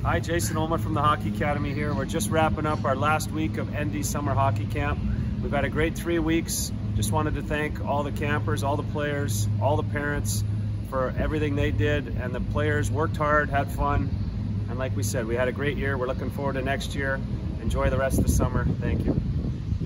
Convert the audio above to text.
Hi, Jason Ulmer from the Hockey Academy here. We're just wrapping up our last week of ND Summer Hockey Camp. We've had a great 3 weeks. Just wanted to thank all the campers, all the players, all the parents for everything they did. And the players worked hard, had fun. And like we said, we had a great year. We're looking forward to next year. Enjoy the rest of the summer. Thank you.